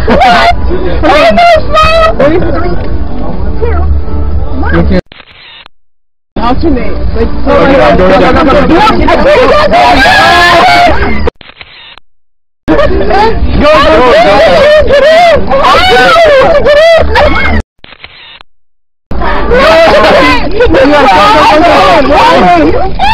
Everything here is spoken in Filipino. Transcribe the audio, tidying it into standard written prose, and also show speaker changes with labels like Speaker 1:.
Speaker 1: What? Oh, no, smile! Alternate. Like, so go!